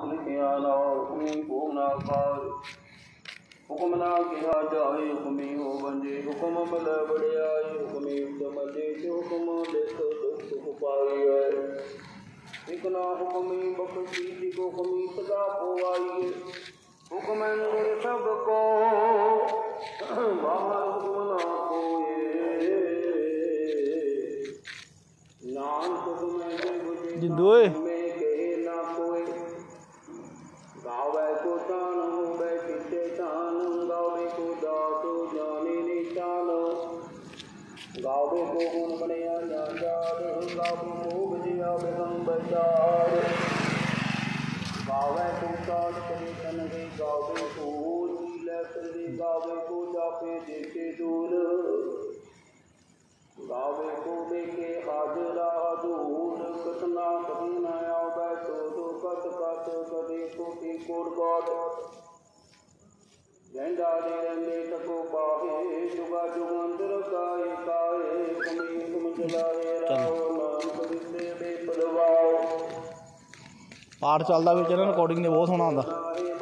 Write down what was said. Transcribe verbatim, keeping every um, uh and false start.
लिखिया ना हुक्मी भोग ना पाए हुक्म ना किया जाए हुक्मी हो बंजे हुक्म मिल बड़ियाई हुक्मी समझे जो हुक्म लिख दुख सुख पाइए एक ना हुक्मी बख्शी जिको हुक्मी सदा पोवाइए हुक्म अंदर सबको बाहर हुक्म ना कोए नानक हुक्म दे बुझे जिंदोए गावे को तान हो बैठे तान गावे को दातो जाने निशान गावे को गुण बनिया जान गावे को बजिया बेगम बजार गावे को काट करे तन गई गावे को नीले करे गावे को जापे देखे दूर गावे को देखे हाजरा दूर कतना कतना आवे तो तो कत कत कदे कोटि कोट कोट झंडा दे रंगे तको पाहे जुगा जुगंदर काए काए कमी तुम चलाए राव नाम करिते बेपरवाह पाठ चलदा विच ना रिकॉर्डिंग ने बहुत सोहना आंदा।